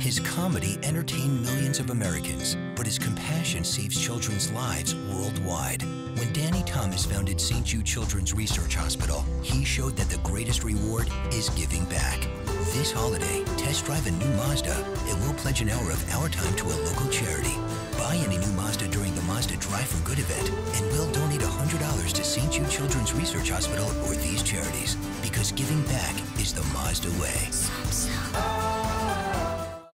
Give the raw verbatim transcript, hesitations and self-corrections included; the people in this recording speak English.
His comedy entertained millions of Americans, but his compassion saves children's lives worldwide. When Danny Thomas founded Saint Jude Children's Research Hospital, he showed that the greatest reward is giving back. This holiday, test drive a new Mazda and we'll pledge an hour of our time to a local charity. Buy any new Mazda during the Mazda Drive for Good event and we'll donate one hundred dollars to Saint Jude Children's Research Hospital or these charities. Because giving back is the Mazda way.